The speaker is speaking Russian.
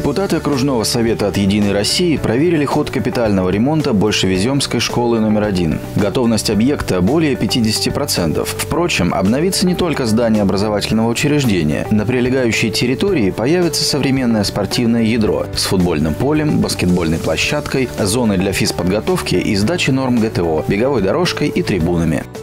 Депутаты окружного совета от «Единой России» проверили ход капитального ремонта Большевиземской школы номер 1. Готовность объекта более 50%. Впрочем, обновится не только здание образовательного учреждения. На прилегающей территории появится современное спортивное ядро с футбольным полем, баскетбольной площадкой, зоной для физподготовки и сдачи норм ГТО, беговой дорожкой и трибунами.